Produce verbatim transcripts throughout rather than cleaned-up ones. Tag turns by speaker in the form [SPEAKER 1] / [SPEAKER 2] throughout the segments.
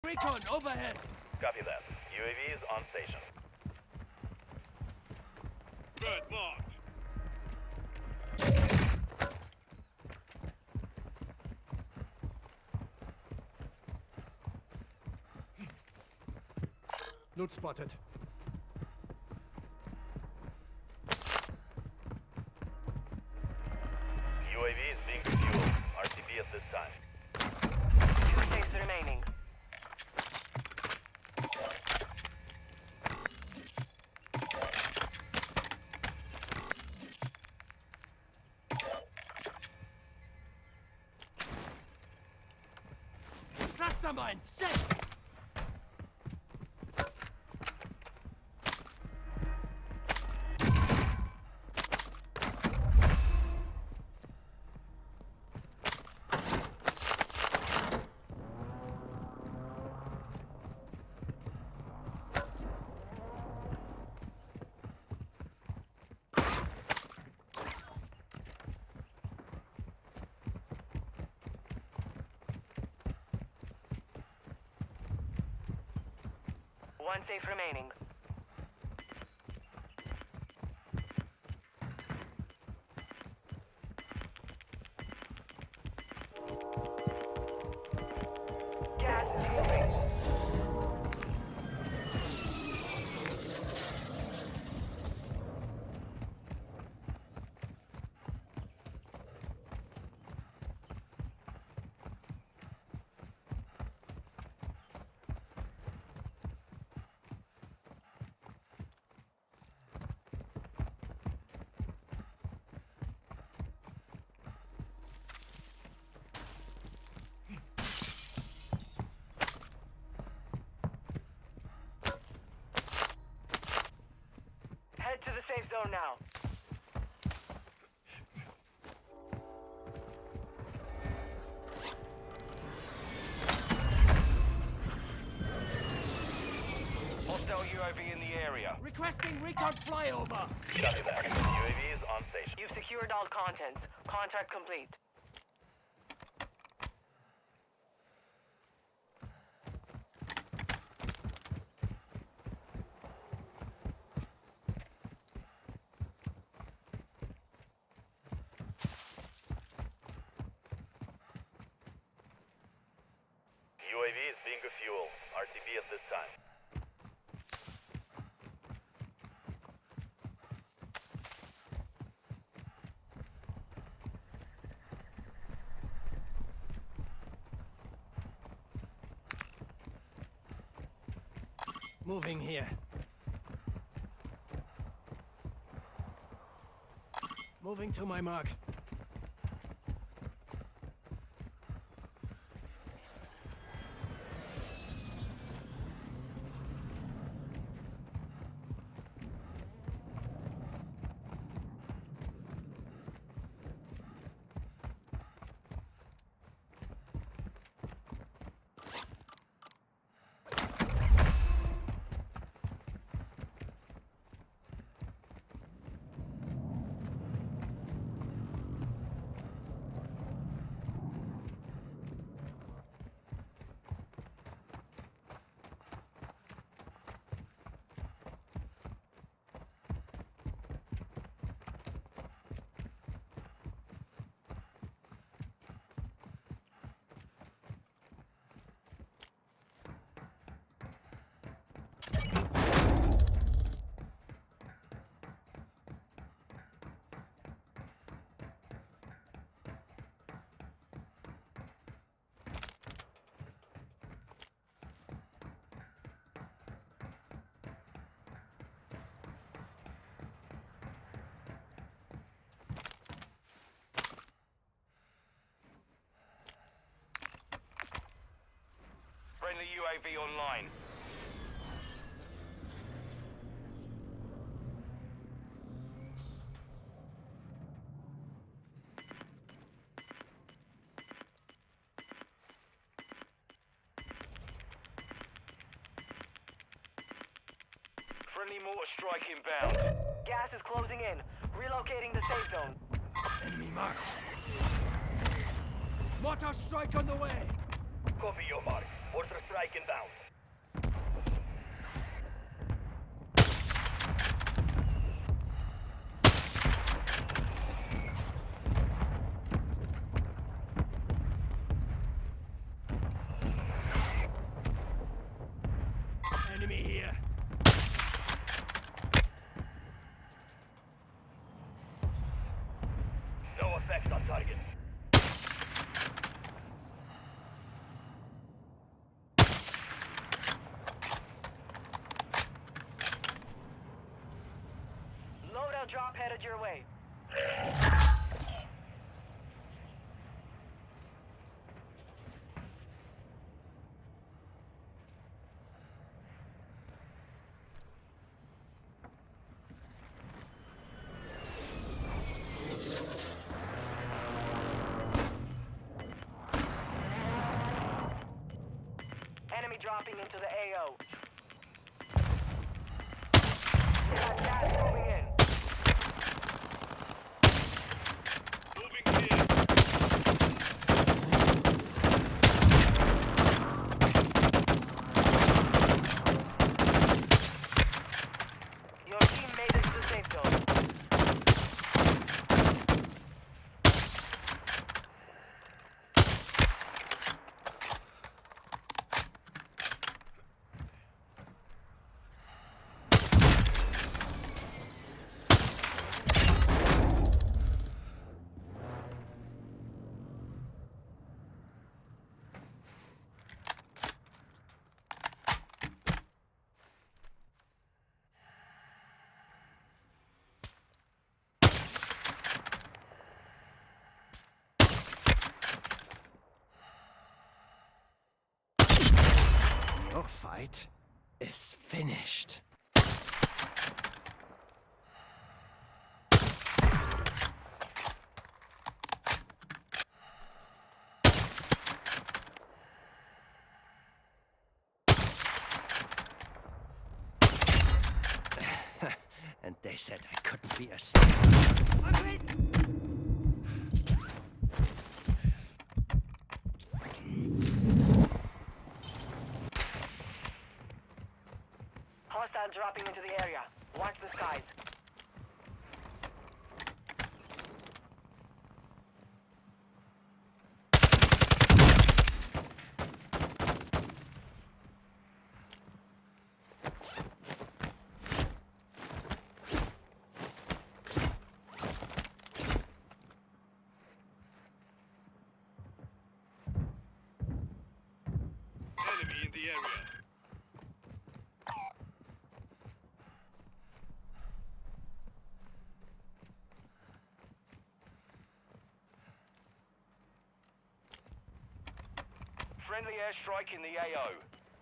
[SPEAKER 1] Recon overhead.
[SPEAKER 2] Copy that. U A V is on station.
[SPEAKER 3] Bird marked.
[SPEAKER 1] Loot spotted.
[SPEAKER 2] U A V is being refueled. R T B at this time.
[SPEAKER 4] Two days remaining.
[SPEAKER 1] Cluster mine set.
[SPEAKER 4] One safe remaining. Gas is moving. Head to the safe zone now.
[SPEAKER 3] Hostile U A V in the area.
[SPEAKER 1] Requesting recon flyover.
[SPEAKER 2] Copy that. U A V is on station.
[SPEAKER 4] You've secured all contents. Contract complete.
[SPEAKER 2] U A V is being refueled. R T B at this time.
[SPEAKER 1] Moving here. Moving to my mark.
[SPEAKER 3] Friendly U A V online. Friendly mortar strike inbound.
[SPEAKER 4] Gas is closing in. Relocating the safe zone.
[SPEAKER 1] Enemy marked. Mortar strike on the way.
[SPEAKER 2] Copy your mark. Mortar strike inbound.
[SPEAKER 1] Enemy here.
[SPEAKER 2] No effects on target.
[SPEAKER 4] Loadout drop headed your way. Enemy dropping into the A O. We got gas moving in.
[SPEAKER 3] Moving here.
[SPEAKER 4] Your team made it to the safe zone.
[SPEAKER 1] Your fight is finished. And they said I couldn't be a sniper. I'm hit!
[SPEAKER 4] Hostile dropping into the area. Watch the skies.
[SPEAKER 3] Enemy in the area. Friendly airstrike in the A O.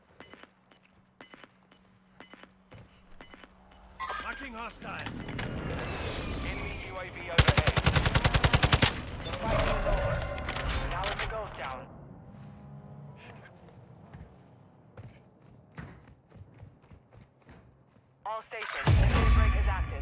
[SPEAKER 1] Marking hostiles.
[SPEAKER 3] Enemy U A V overhead.
[SPEAKER 4] The fight is over. Now it's a ghost town. All stations, the daybreak is active.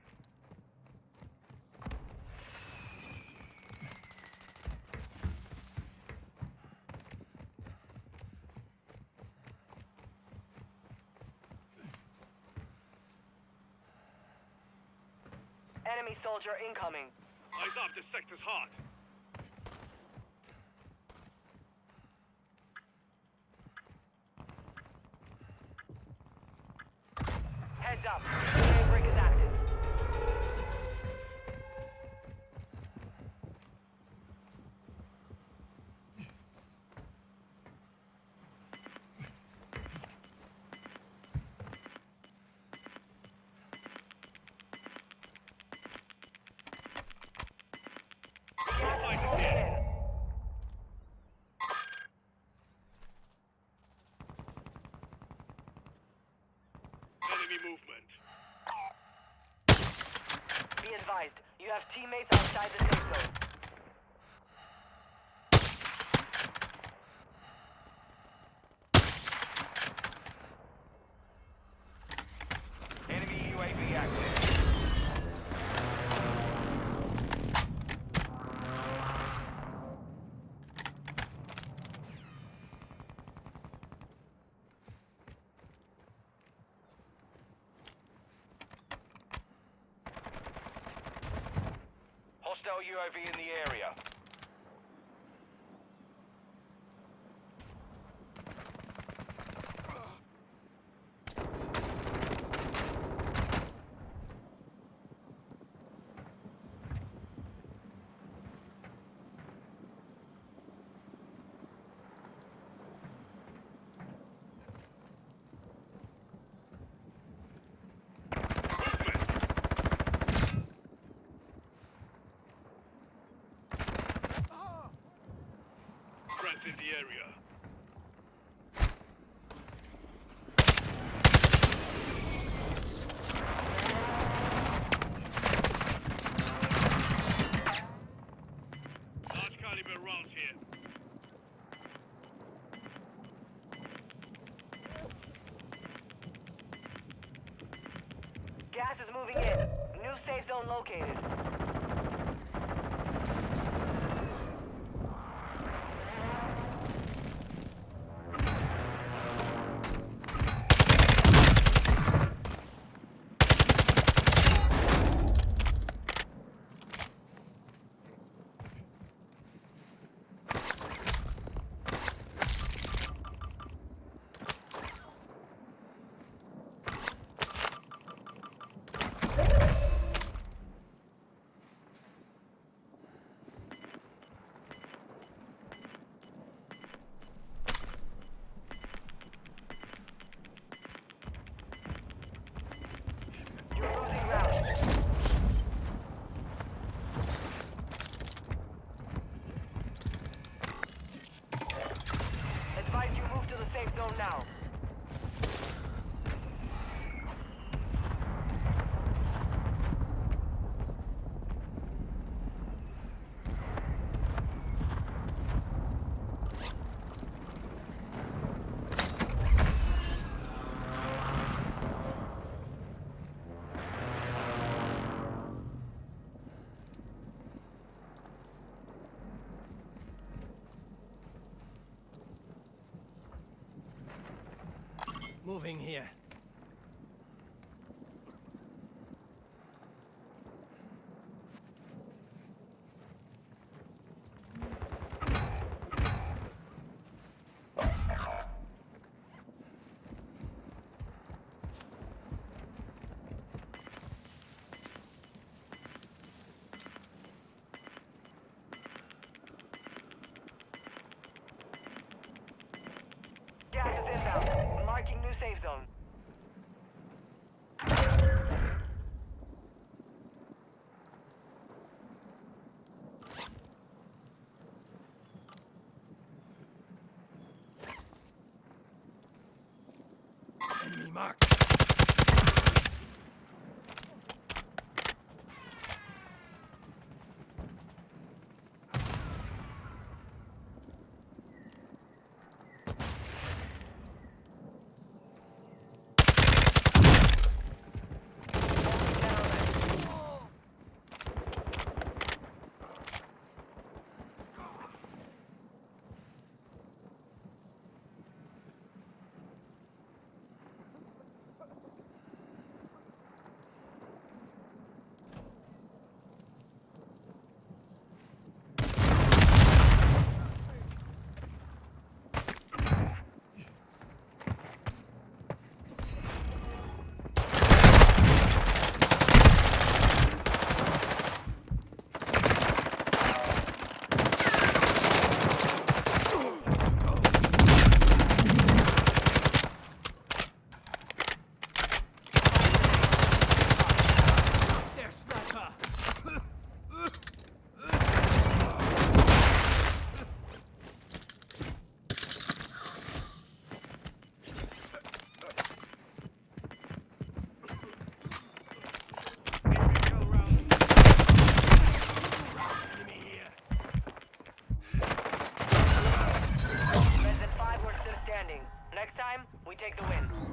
[SPEAKER 4] Enemy soldier incoming.
[SPEAKER 3] Eyes up, this sector's hot.
[SPEAKER 4] Heads up, the daybreak is active.
[SPEAKER 3] Enemy movement.
[SPEAKER 4] Be advised, you have teammates outside the safe zone.
[SPEAKER 3] Enemy U A V active. Hostile U A V in the area. Threats in the area. Large caliber rounds here.
[SPEAKER 4] Gas is moving in. New safe zone located. You're losing ground. Advise you move to the safe zone now.
[SPEAKER 1] Moving here.
[SPEAKER 4] Gas is inbound. Marking new safe zone.
[SPEAKER 1] Enemy marked.
[SPEAKER 4] Next time, we take the win.